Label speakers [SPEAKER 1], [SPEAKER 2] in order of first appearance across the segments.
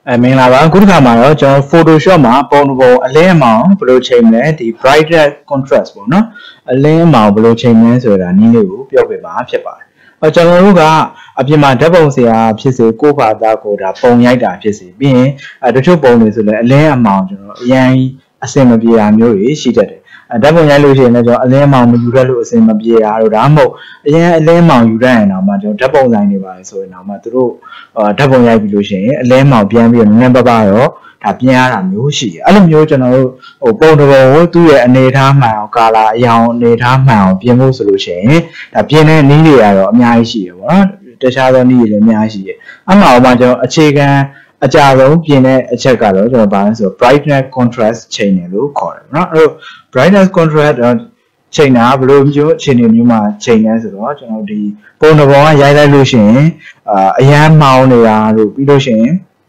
[SPEAKER 1] မင်္ဂလာပါခုတစ်ခါမှာတော့ကျွန်တော် Photoshop မှာပုံတစ်ပုံအလင်းအမောင်ဘယ်လိုချိန်မလဲဒီ brightness contrast ပေါ့နော်အလင်းအမောင်ဘယ်လိုချိန်မလဲဆိုတာနည်းလေးကိုပြောပြပါဖြစ်ပါတယ်ကျွန်တော်တို့ကအပြင်မှာဓာတ်ပုံဆရာဖြစ်စေကိုယ့်ဘာသာကိုဒါပုံရိုက်တာဖြစ်စေပြီးရင်တချို့ပုံတွေဆိုလည်းအလင်းအမောင်ကျွန်တော်အရင်အစင်မပြေတာမျိုးတွေရှိတတ်တယ်ဓာတ်ပုံရိုက်လို့ရှိရင်လည်းကျွန်တော်အလင်းအမောင်မယူတတ်လို့အစင်မပြေတာတို့ဒါမှမဟုတ်အရင်အလင်းအမောင်ယူတတ်ရင်တော့မှကျွန်တော်ဓာတ်ပုံဆိုင်နေပါလေဆိုရင်တော့မှသူတို့ဓာတ်ပုံရိုက်ပြီးလို့ရှိရင်အလင်းအမောင်ပြန်ပြီးတော့နည်းနည်းပါးပါးတော့ဒါပြန်ရတာမျိုးရှိတယ်အဲ့လိုမျိုးကျွန်တော်တို့ပုံတစ်ပုံကိုသူ့ရဲ့အနေထားမှန်အောင်ကာလာအရောင်အနေထားမှန်အောင်ပြင်ဖို့ဆိုလို့ရှိရင်ဒါပြင်တဲ့နည်းတွေကတော့အများကြီးရှိတယ်ပေါ့နော်တခြားသောနည်းတွေလည်းအများကြီးရှိတယ်အမှန်အောင်မှကျွန်တော်အခြေခံအကြဆုံးပြင်တဲ့အချက်ကတော့ကျွန်တော်ဗာလဲဆို brightness contrast ချိန်တယ်လို့ခေါ်တယ်เนาะအဲ့တော့ brightness contrast ချိန်တာဘယ်လိုမျိုးအခြေအနေမျိုးမှာချိန်လဲဆိုတော့ကျွန်တော်ဒီပုံတစ်ပုံကရိုက်လိုက်လို့ရှိရင်အရန်မောင်းနေတာတို့ပြီးလို့ရှိရင်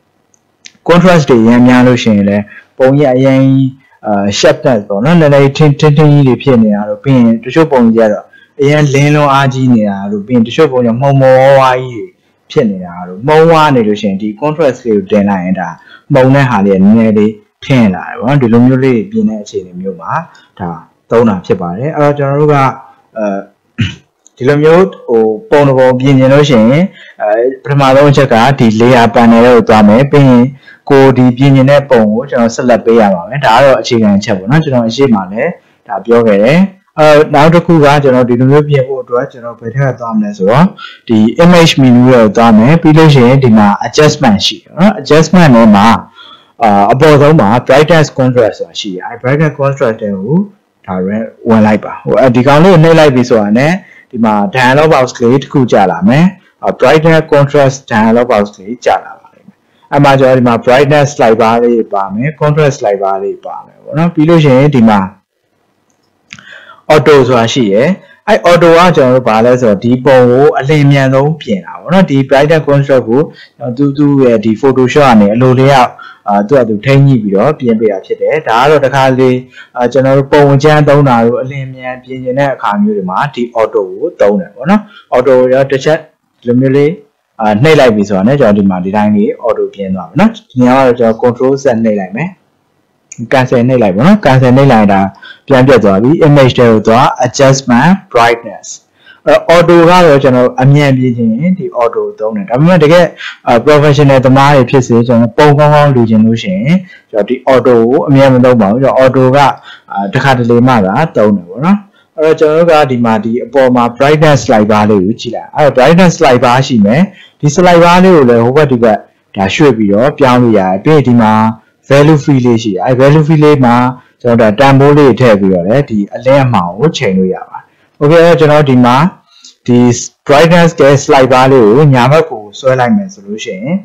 [SPEAKER 1] contrast တွေရမ်းများလို့ရှိရင်လည်းပုံကြီးအရင်sharpness ပေါ့နော်နည်းနည်းထင်းကြီးတွေဖြစ်နေတာတို့ပြီးရင်တချို့ပုံကြီးကတော့အရင်လင်းလုံးအားကြီးနေတာတို့ပြီးရင်တချို့ပုံကြီးမှုံမောဝါးကြီးဖြစ်နေတာတို့မှုံဝါးနေလို့ရှိရင်ဒီ contrast လေးကိုတင်လိုက်ရင်ဒါမှုံတဲ့ဟာလေးနည်းနည်းလေးထင်းလာတယ်ပေါ့နော်ဒီလိုမျိုးလေးပြင်တဲ့အခြေအနေမျိုးမှာဒါသုံးတာဖြစ်ပါတယ်အဲ့တော့ကျွန်တော်တို့ကဒီလိုမျိုးပုံတစ်ပုံပြင်နေလို့ရှိရင်ပထမဆုံးအချက်ကဒီ layer panel ကိုသွားမယ်ပြီးရင်ကိုဒီပြင်နေတဲ့ပုံကိုကျွန်တော်ဆက်လက်ပေးရပါမယ်ဒါကတော့အခြေခံအချက်ပေါ့နော်ကျွန်တော်အရှိမှလည်းဒါပြောခဲ့တယ်နောက်တစ်ခုကကျွန်တော်ဒီလိုမျိုးပြင်ဖို့အတွက်ကျွန်တော်ဘယ်ထက်သွားမလဲဆိုတော့ဒီ image menu ကိုသွားမယ်ပြီးလို့ရှိရင်ဒီမှာ adjustment ရှိတယ်နော် adjustment နဲ့မှာအပေါ်ဆုံးမှာ brightness contrast ဆိုတာရှိတယ်brightness contrast တွေကိုဒါရဲဝင်လိုက်ပါဒီကောင်လေးကိုနှိပ်လိုက်ပြီဆိုတာနဲ့ဒီမှာ dialog box ကလေးတစ်ခုကြာလာမယ် brightness contrast dialog box ကလေးကြာလာပါလိမ့်မယ်အဲ့မှာကျွန်တော်ဒီမှာ brightness slider လေးပါမယ် contrast slider လေးပါမယ်ပေါ့နော်ပြီးလို့ရှိရင်ဒီမှာ auto ဆိုတာရှိရယ်အဲ့ auto ကကျွန်တော်တို့ဘာလဲဆိုတော့ဒီပုံကိုအလင်းမြန်ဆုံးပြင်တာပေါ့နော်ဒီ brightness contrast ကိုသူ့ရဲ့ဒီ Photoshop ကနေအလိုလျောက်သူထိန်းညှိပြီးတော့ပြင်ပေးတာဖြစ်တယ်ဒါကတော့တခါလေကျွန်တော်တို့ပုံချမ်းသုံးတာတို့အလင်းမြန်ပြင်နေတဲ့အခါမျိုးတွေမှာဒီ auto ကိုသုံးတယ်ပေါ့နော် auto ရောတစ်ချက်ဒီလိုမျိုးလေးနှိပ်လိုက်ပြီဆိုတာနဲ့ကျွန်တော်ဒီမှာဒီတိုင်းလေး auto ပြင်သွားမယ်နော်ဒီနေရာကတော့ကျွန်တော် control Z နှိပ်လိုက်မယ် cancel နှိပ်လိုက်ပေါ့နော် cancel နှိပ်လိုက်တာပြန်ပြတ်သွားပြီ image တွေကိုသွား adjustment brightness auto ကတော့ကျွန်တော်အမြန်ပြင်ခြင်းဒီ auto သုံးတယ်ဒါပေမဲ့တကယ် professional သမားတွေဖြစ်စေကျွန်တော်ပုံကောင်းကောင်းလူချင်လို့ရှိရင်ကျွန်တော်ဒီ auto ကိုအမြန်မသုံးပါဘူးကျွန်တော် auto ကတစ်ခါတလေမှသာသုံးတယ်ပေါ့နော်အဲ့တော့ကျွန်တော်တို့ကဒီမှာဒီအပေါ်မှာ brightness slider လေးကိုကြည့်လိုက်အဲ့တော့ brightness slider ရှိမယ်ဒီ slider လေးကိုလည်းဟိုဘက်ဒီဘက်ဒါရွှေ့ပြီးတော့ပြောင်းလို့ရတယ်ပြီးရင်ဒီမှာ value field လေးရှိတယ်အဲ့ value field လေးမှာကျွန်တော်ဒါတန်ဖိုးလေးထည့်ပြီးတော့လည်းဒီအလင်းအမှောင်ကိုချိန်လို့ရပါတယ်โอเคကျွန်တော်ဒီမှာဒီ brightness က slider လေးကိုညာဘက်ကိုဆွဲလိုက်မယ်ဆိုလို့ရှိရင်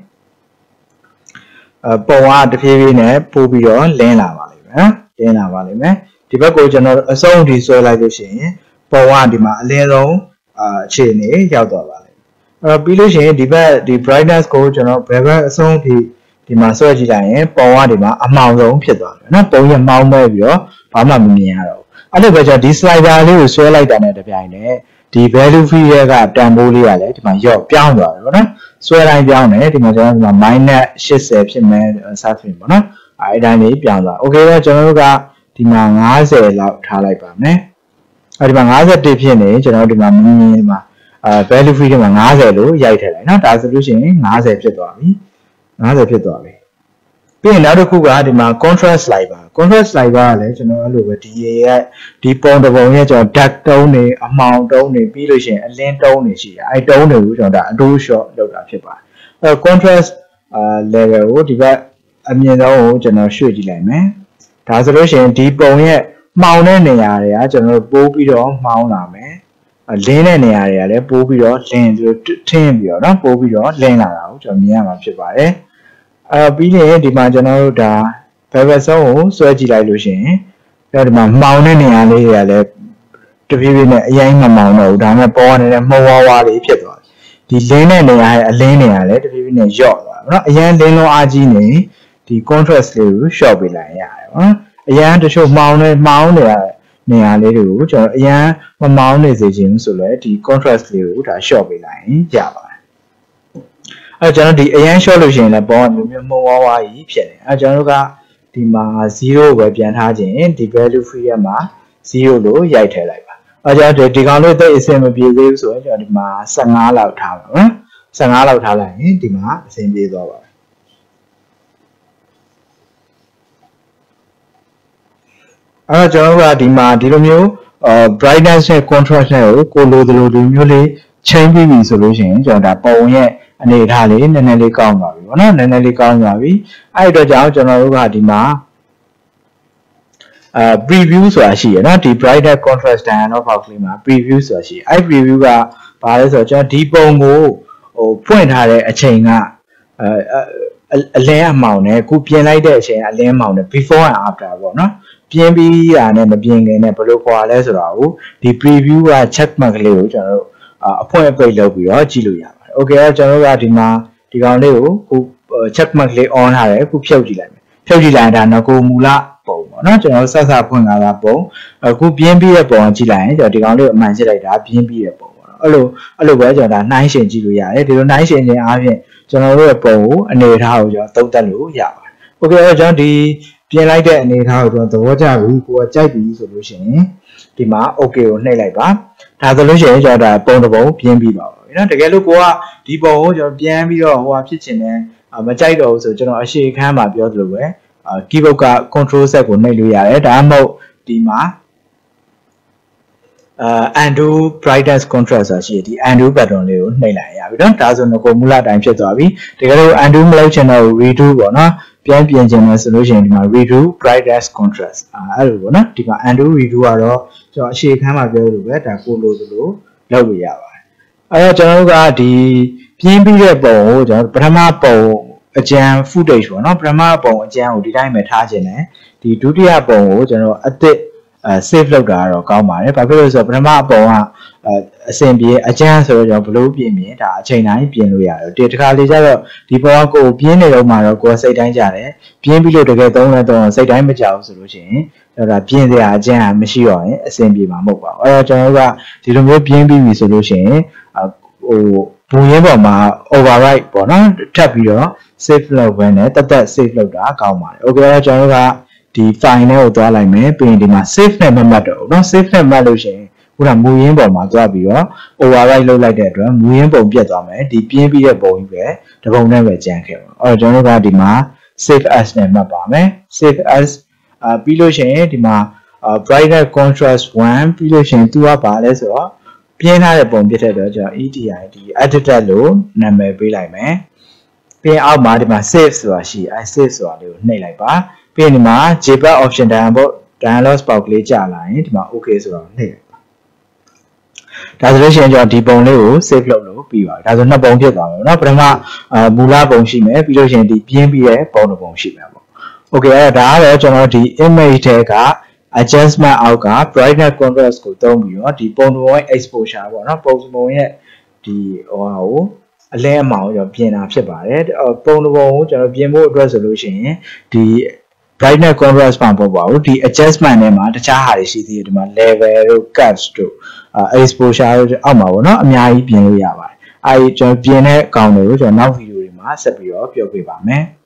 [SPEAKER 1] ပုံကတဖြည်းဖြည်းနဲ့ပို့ပြီးတော့လင်းလာပါလိမ့်မယ်နော်လင်းလာပါလိမ့်မယ်ဒီဘက်ကိုကျွန်တော်အစုံအထိဆွဲလိုက်လို့ရှိရင်ပုံကဒီမှာအလင်းဆုံးအခြေအနေရောက်သွားပါလိမ့်မယ်ပြီးလို့ရှိရင်ဒီဘက်ဒီ brightness ကိုကျွန်တော်ဘယ်ဘက်အစုံအထိဒီမှာဆွဲကြည့်လိုက်ရင်ပုံကဒီမှာအမှောင်ဆုံးဖြစ်သွားတယ်နော်ပုံရမှောင်မဲ့ပြီးတော့ဘာမှမမြင်ရတော့အဲ့လိုပဲကျွန်တော်ဒီ slider လေးကိုဆွဲလိုက်တာနဲ့တပြိုင်တည်းဒီ value field ရဲ့ကတန်ဖိုးလေးကလည်းဒီမှာရော့ပြောင်းသွားတယ်ပေါ့နော်ဆွဲတိုင်းပြောင်းတယ်ဒီမှာကျွန်တော်ဒီမှာ -80 ဖြစ်မယ် surface ပေါ့နော်အဲ့တိုင်းလေးပြောင်းသွား okay တော့ကျွန်တော်တို့ကဒီမှာ50လောက်ထားလိုက်ပါမယ်အဲ့ဒီမှာ51ဖြစ်နေကျွန်တော်တို့ဒီမှာဒီမှာvalue field မှာ50လို့ရိုက်ထည့်လိုက်နော်ဒါဆိုလို့ရှိရင်50ဖြစ်သွားပြီ50ဖြစ်သွားပြီပြီးရင်နောက်တစ်ခုကဒီမှာ contrast slider ကလည်းကျွန်တော်အဲ့လိုပဲဒီရဲ့ဒီပုံတစ်ပုံရဲ့ကျွန်တော် dark tone တွေအမှောင်တုံးတွေပြီးလို့ရှိရင်အလင်းတုံးတွေရှိတယ်အဲ့တုံးတွေကိုကျွန်တော်ဒါ auto shot လုပ်တာဖြစ်ပါတယ်အဲ့ contrast level ကိုဒီဘက်အမြင့်ဆုံးကိုကျွန်တော်ရွှေ့ကြည့်လိုက်မယ်ဒါဆိုလို့ရှိရင်ဒီပုံရဲ့မှောင်တဲ့နေရာတွေကကျွန်တော်ပိုးပြီးတော့မှောင်လာမယ်လင်းတဲ့နေရာတွေကလည်းပိုးပြီးတော့လင်းထင်းပြီးတော့เนาะပိုးပြီးတော့လင်းလာတာကိုကျွန်တော်မြင်ရမှာဖြစ်ပါတယ်ပြီးရင်ဒီမှာကျွန်တော်တို့ဒါဘယ်ဘက်ဆုံးကိုဆွဲကြည့်လိုက်လို့ရှိရင်ဒီမှာမှောင်တဲ့နေရာလေးတွေကလည်းတဖြည်းဖြည်းနဲ့အရင်မမှောင်တော့ဘူးဒါမှပေါ်နေတဲ့မှုံဝါးဝါးလေးဖြစ်သွားတယ်ဒီလင်းတဲ့နေရာရဲ့အလင်းနေရာလည်းတဖြည်းဖြည်းနဲ့လျော့သွားတယ်เนาะအရင်လင်းလုံးအားကြီးနေဒီ contrast လေးကို short ပေးလိုက်ရတယ်เนาะအရင်တချို့မှောင်နေတာနေရာလေးတွေကိုကျွန်တော်အရင်မမှောင်နေစေခြင်းဆိုလဲဒီ contrast လေးကိုဒါ short ပေးလိုက်ရင်ရပါတယ်ကျွန်တော်ဒီအရင် short လို့ရှိရင်လည်းဘောကမျိုးမျိုးမှုံဝါးဝါးကြီးဖြစ်တယ်ကျွန်တော်တို့ကဒီမှာ0ပဲပြန်ထားခြင်းဒီ value free ရမှာ0လို့ရိုက်ထည့်လိုက်ပါကျွန်တော်ဒီကောင်လေးတိတ်အဆင်မပြေသေးဘူးဆိုရင်ကျွန်တော်ဒီမှာ15လောက်ထားပါနော်15လောက်ထားလိုက်ရင်ဒီမှာအဆင်ပြေသွားပါကျွန်တော်တို့ကဒီမှာဒီလိုမျိုးbrightness နဲ့ contrast နဲ့ကိုလိုသလိုဒီမျိုးလေး change ပြီးပြီဆိုလို့ရှိရင်ကျွန်တော်ဒါပုံရဲ့အနေထားလေးနည်းနည်းလေးကောင်းပါပြီဗောနော်နည်းနည်းလေးကောင်းပါပြီအဲ့အတွက်ကြောင့်ကျွန်တော်တို့ကဒီမှာpreview ဆိုတာရှိရနော်ဒီ brightness contrast dialog box လေးမှာ preview ဆိုတာရှိအဲ့ preview ကဘာလဲဆိုတော့ကျွန်တော်ဒီပုံကိုဖွင့်ထားတဲ့အချိန်ကအလင်းအမှောင်နဲ့ခုပြင်လိုက်တဲ့အချိန်အလင်းအမှောင်နဲ့ before and after ပေါ့နော်ပြင်ပြီးတာနဲ့မပြင်ခင်နဲ့ဘယ်လိုခွာလဲဆိုတာကိုဒီ preview က check mark လေးကိုကျွန်တော်တို့အဖွင့်အပိတ်လုပ်ပြီးတော့ကြည့်လို့ရပါတယ် okay ကျွန်တော်တို့ကဒီမှာဒီကောင်လေးကိုခု check mark လေး on ထားတယ်ခုဖြုတ်ကြည့်လိုက်မယ်ဖြုတ်ကြည့်လိုက်ရင်ဒါငကိုမူလပုံပေါ့နော်ကျွန်တော်တို့ဆက်ဖွင့်လာတာပုံအခုပြင်းပြီးတဲ့ပုံကြည့်လိုက်ရင်ကျွန်တော်ဒီကောင်လေးကိုအမှန်ရှင်းလိုက်တာပြင်းပြီးတဲ့ပုံပေါ့နော်အဲ့လိုပဲကျွန်တော်ဒါနှိုင်းရှင်ကြည့်လို့ရတယ်ဒီလိုနှိုင်းရှင်ခြင်းအားဖြင့်ကျွန်တော်တို့ရဲ့ပုံကိုအနေထားကိုကျွန်တော်သုံးသပ်လို့ရပါတယ် okay ကျွန်တော်ဒီပြင်လိုက်တဲ့အနေထားကိုကျွန်တော်သဘောကျပြီကိုကကြိုက်ပြီဆိုလို့ရှိရင်ဒီမှာ okay ကိုနှိပ်လိုက်ပါဒါဆိုလို့ရှိရင်ကျွန်တော်ဒါပုံတစ်ပုံပြင်ပြီးပါပါနော်တကယ်လို့ကိုကဒီပုံကိုကျွန်တော်ပြန်ပြီးတော့ဟိုဟာဖြစ်ချင်တယ်မကြိုက်တော့ဘူးဆိုကျွန်တော်အရှိခန်းမှာပြောသလိုပဲ keyboard က control set ကိုနှိပ်လို့ရတယ်ဒါမှမဟုတ်ဒီမှာ undo brightness contrast ဆိုတာရှိတယ်ဒီ undo button လေးကိုနှိပ်လိုက်ရပြီနော်ဒါဆိုတော့ကိုမူလအတိုင်းဖြစ်သွားပြီတကယ်လို့ undo မလုပ်ချင်တော့ redo ပေါ့နော်ပြန်ပြင်ချင်တယ်ဆိုလို့ရှိရင်ဒီမှာ redo brightness contrast အဲ့လိုပေါ့နော်ဒီမှာ undo redo ကတော့ကျွန်တော်အရှိခန်းမှာပြောလို့ပဲဒါကိုလိုသလိုလုပ်လို့ရပါတယ်အဲ့တော့ကျွန်တော်တို့ကဒီပြင်းပြီးတဲ့ပုံကိုကျွန်တော်ပထမပုံအကျန်း footage ပေါ့နော်ပထမပုံအကျန်းကိုဒီတိုင်းပဲထားခြင်းနဲ့ဒီဒုတိယပုံကိုကျွန်တော်အသစ်save လုပ်တာတော့ကောင်းပါတယ်ဘာဖြစ်လို့လဲဆိုတော့ပထမအပုံကအဆင်ပြေအကျန်းဆိုတော့ကျွန်တော်ဘလို့ပြင်ပြင်ဒါအချိန်တိုင်းပြင်လို့ရတယ်ဒီတစ်ခါလေကျတော့ဒီပုံကကိုပြင်းနေတော့မှတော့ကိုယ်စိတ်တိုင်းကြတယ်ပြင်းပြီးလို့တကယ်သုံးလဲတော့စိတ်တိုင်းမကြောက်ဆိုလို့ရှိရင်ကျွန်တော်ဒါပြင်စရာအကျန်းမရှိတော့ရင်အဆင်ပြေမှာမဟုတ်ပါဘူးအဲ့တော့ကျွန်တော်တို့ကဒီလိုမျိုးပြင်းပြီးပြီဆိုလို့ရှိရင်ဟိုဘူရင်းပေါ်မှာ override ပေါ့နော်ထပ်ပြီးတော့ save လုပ်ပဲနဲ့တက် save လုပ်တာကောင်းပါတယ် okay အဲ့တော့ကျွန်တော်တို့ကဒီ file နဲ့ကိုသွားလိုက်မယ်ပြီးရင်ဒီမှာ save နဲ့မမှတ်တော့ဘူးเนาะ save နဲ့မှတ်လို့ရှိရင်ခုနမူရင်းပေါ်မှာသွားပြီးတော့ override လုပ်လိုက်တဲ့အတွက်မူရင်းပုံပြတ်သွားမယ်ဒီပြင်းပြီးတဲ့ပုံကြီးပဲတပုံနဲ့ပဲကျန်ခဲ့ပါအဲ့တော့ကျွန်တော်တို့ကဒီမှာ save as နဲ့မှတ်ပါမယ် save as ပြီးလို့ရှိရင်ဒီမှာ brightness contrast 1ပြီးလို့ရှိရင်သူကဘာလဲဆိုတော့ပြင်းထားတဲ့ပုံပြတဲ့အတွက်ကျွန်တော် EDID edited လို့နာမည်ပေးလိုက်မယ်ပြီးရင်အောက်မှာဒီမှာ save ဆိုတာရှိအဲ save ဆိုတာလေးကိုနှိပ်လိုက်ပါပြီးရင်ဒီမှာ JPEG option dialog box လေးကြာလာရင်ဒီမှာ okay ဆိုတော့နှိပ်လိုက်ပါဒါဆိုလို့ရှိရင်ကျွန်တော်ဒီပုံလေးကို save လုပ်လို့ပြီးပါပြီဒါဆိုနှစ်ပုံဖြစ်သွားမယ်เนาะပထမမူလပုံရှိမယ်ပြီးလို့ရှိရင်ဒီပြင်းပြီးတဲ့ပုံတစ်ပုံရှိမယ်ပေါ့ okay အဲ့ဒါကတော့ကျွန်တော်ဒီ image ထဲကadjustment အောက်က brightness contrast ကိုသုံးပြီးတော့ဒီပုံတစ်ပုံရဲ့ exposure ပေါ့နော်ပုံတစ်ပုံရဲ့ဒီဟိုဟာကိုအလဲအမှောင်ကျွန်တော်ပြင်တာဖြစ်ပါတယ်ပုံတစ်ပုံကိုကျွန်တော်ပြင်ဖို့အတွက်ဆိုလို့ရှိရင်ဒီ brightness contrast မှာပေါ့ပါဘူးဒီ adjustment ထဲမှာတခြားဟာတွေရှိသေးတယ်ဒီမှာ level တို့ cuts တို့exposure တို့အောက်မှာပေါ့နော်အများကြီးပြင်လို့ရပါတယ်အဲဒီကျွန်တော်ပြင်တဲ့ကောင်တွေကိုကျွန်တော်နောက်ဗီဒီယိုတွေမှာဆက်ပြီးတော့ပြောပြပါမယ်